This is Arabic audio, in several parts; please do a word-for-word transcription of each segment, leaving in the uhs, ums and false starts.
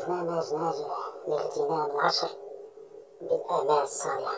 برنامج ناجح لاغتنام العشر بالأعمال الصالحة.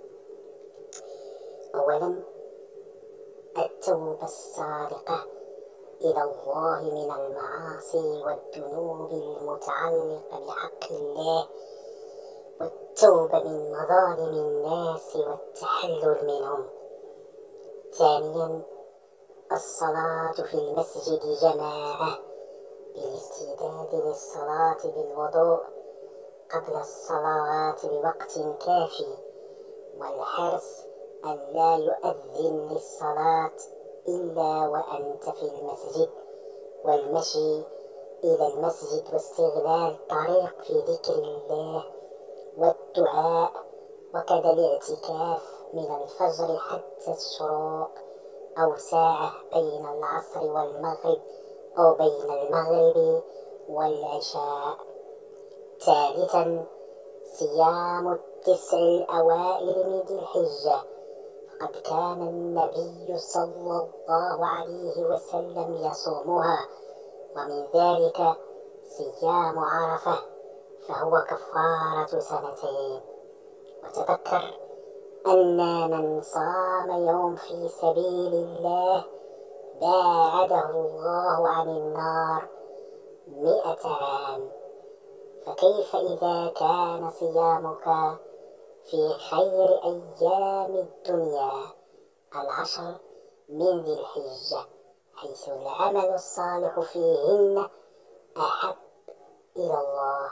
أولا، التوبة الصادقة إلى الله من المعاصي والذنوب المتعلقة بحق الله، والتوبة من مظالم الناس والتحلل منهم. ثانيا، الصلاة في المسجد جماعة بالاستعداد للصلاة بالوضوء قبل الصلوات بوقت كافي، والحرص أن لا يؤذن للصلاة إلا وأنت في المسجد، والمشي إلى المسجد واستغلال الطريق في ذكر الله والدعاء، وكذا الاعتكاف من الفجر حتى الشروق، أو ساعة بين العصر والمغرب أو بين المغرب والعشاء. ثالثا، صيام التسع الأوائل من ذي الحجة، فقد كان النبي صلى الله عليه وسلم يصومها، ومن ذلك صيام عرفة فهو كفارة سنتين. وتذكر أن من صام يوم في سبيل الله باعده الله عن النار مئة عام، فكيف إذا كان صيامك في خير أيام الدنيا العشر من ذي الحجة، حيث العمل الصالح فيهن أحب إلى الله.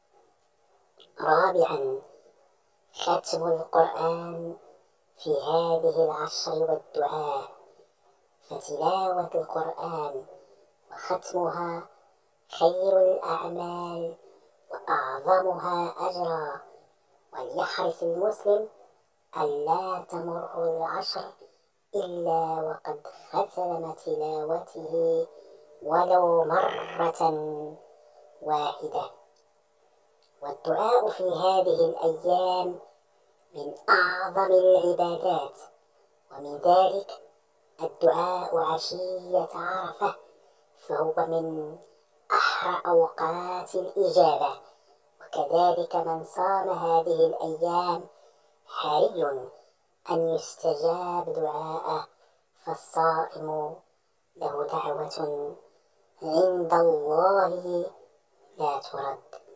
رابعا، ختم القرآن في هذه العشر والدعاء، فتلاوة القرآن وختمها خير الأعمال وأعظمها أجرا، وليحرص المسلم ألا تمر العشر إلا وقد ختم تلاوته ولو مرة واحدة. والدعاء في هذه الأيام من أعظم العبادات، ومن ذلك الدعاء عشية عرفة، فهو من أحرى أوقات الإجابة. وكذلك من صام هذه الأيام حري أن يستجاب دعاءه، فالصائم له دعوة عند الله لا ترد.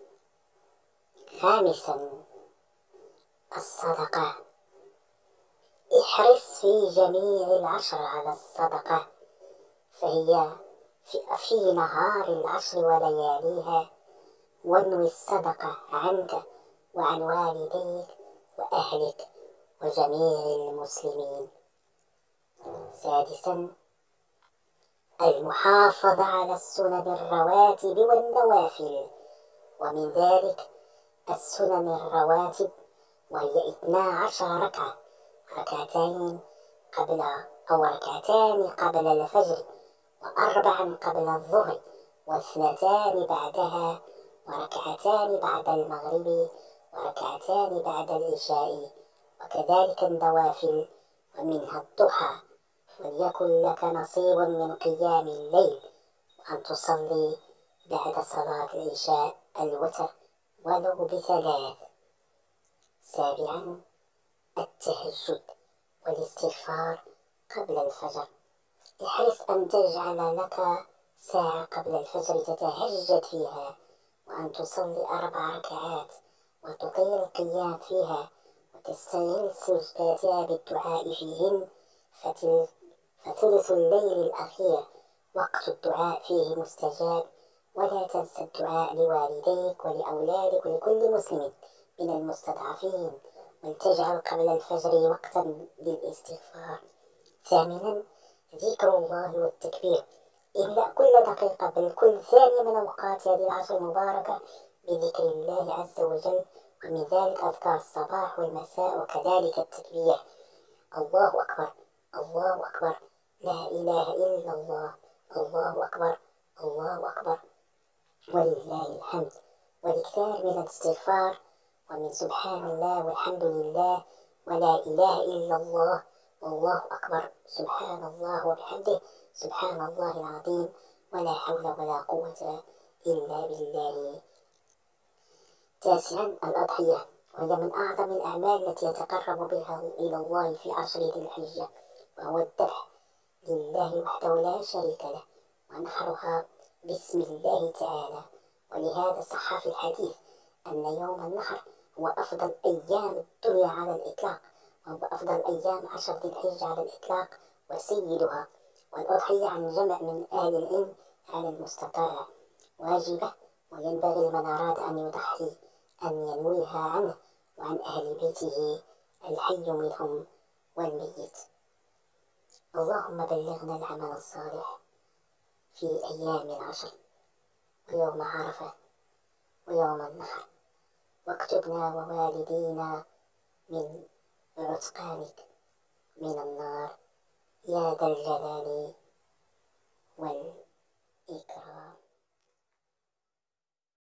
خامسا، الصدقة. احرص في جميع العشر على الصدقة، فهي في, في نهار العشر ولياليها، وانوي الصدقة عنك وعن والديك وأهلك وجميع المسلمين. سادسا، المحافظة على السنن الرواتب والنوافل، ومن ذلك السنن الرواتب وهي اثنا عشر ركعة، ركعتين قبل أو ركعتان قبل الفجر، وأربعا قبل الظهر، واثنتان بعدها، وركعتان بعد المغرب، وركعتان بعد العشاء، وكذلك النوافل ومنها الضحى. وليكن لك نصيب من قيام الليل، وأن تصلي بعد صلاة العشاء الوتر ولو بثلاث. سابعا، التهجد والاستغفار قبل الفجر. احرص أن تجعل لك ساعة قبل الفجر تتهجد فيها، وأن تصلي أربع ركعات وتطيل القيام فيها، وتستغل سجداتها بالدعاء فيهن، فثلث الليل الأخير وقت الدعاء فيه مستجاب. ولا تنسى الدعاء لوالديك ولأولادك ولكل مسلم من المستضعفين، ولتجعل قبل الفجر وقتا للاستغفار. ثامنا، ذكر الله والتكبير. املأ كل دقيقة بل كل ثانية من أوقات هذه العشر المباركة بذكر الله عز وجل، ومن ذلك أذكار الصباح والمساء، وكذلك التكبير: الله أكبر، الله أكبر، لا إله إلا الله، الله أكبر، الله أكبر، ولله الحمد. والاكثار من الاستغفار، ومن سبحان الله والحمد لله ولا إله إلا الله والله أكبر، سبحان الله وبحمده، سبحان الله العظيم، ولا حول ولا قوة إلا بالله تاسعا الأضحية، وهي من أعظم الأعمال التي يتقرب بها إلى الله في عشر ذي الحجة، وهو الذبح لله وحده لا شريك له، ونحرها باسم الله تعالى. ولهذا صح في الحديث أن يوم النحر هو أفضل أيام الدنيا على الإطلاق، وهو أفضل أيام عشر ذي الحجة على الإطلاق وسيدها. والأضحية عن جمع من أهل العلم على المستطاع واجبة، وينبغي لمن أراد أن يضحي أن ينويها عنه وعن أهل بيته الحي منهم والميت. اللهم بلغنا العمل الصالح في أيام العشر، ويوم عرفة، ويوم النحر، واكتبنا ووالدينا من عتقانك من النار يا ذا الجلال والإكرام.